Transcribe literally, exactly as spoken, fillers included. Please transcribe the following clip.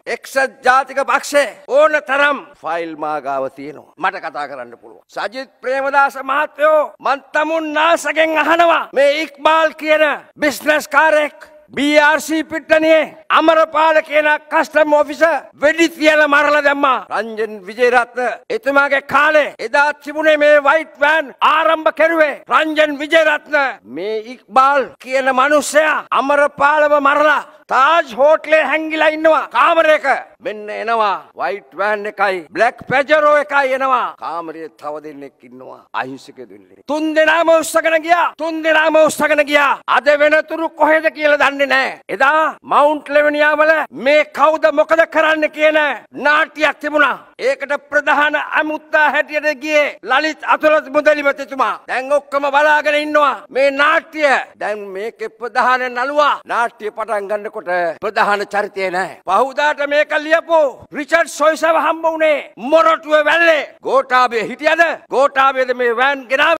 එක්සත් ජාතික පක්ෂේ ඕන තරම් ෆයිල් මාගාව තියෙනවා. මට කතා කරන්න පුළුවන්. සජිත් ප්‍රේමදාස මහත්තයෝ මන් තමුන් නාසගෙන් අහනවා මේ ඉක්බාල් කියන බිස්නස් කාරයෙක් B R C පිට්ටනියේ අමරපාල කියන කස්ටම් ඔෆිසර් වෙඩි තියලා මරලා දැම්මා. රංජන් විජේරත්න එතුමාගේ කාලේ එදා තිබුණේ මේ වයිට් වෑන් ආරම්භ කරුවේ රංජන් විජේරත්න. මේ ඉක්බාල් කියන මිනිසයා අමරපාලව මරලා තාජ් හෝටලේ හැංගිලා ඉන්නවා කාමරයක. මෙන්න එනවා වයිට් වෑන් එකයි බ්ලැක් පැජරෝ එකයි එනවා. කාමරයේ තව දෙන්නෙක් ඉන්නවා අහිංසක දෙන්නෙක්. තුන් දෙනාම උස්සගෙන ගියා. තුන් දෙනාම උස්සගෙන ගියා. අද වෙනතුරු කොහෙද කියලා දන්නේ නැහැ. එදා මවුන්ට් ලෙවනියා වල මේ කවුද මොකද කරන්න කියන නාට්‍යයක් තිබුණා. ඒකට ප්‍රධාන අමුත්තා හැටියට ගියේ ලලිත් අතුලත් මුදලිපතිතුමා. දැන් ඔක්කොම බලාගෙන ඉන්නවා මේ නාට්‍ය. දැන් මේකේ ප්‍රධාන නළුවා නාට්‍ය පටන් ගන්නකොට ප්‍රධාන චරිතය නැහැ. පහුදාට මේක ලියපු රිචඩ් සොයිසව හම්බ වුණේ මොරටුවේ වැල්ලේ. ගෝඨාභය හිටියද? ගෝඨාභයද මේ වෑන් ගෙනාවේ?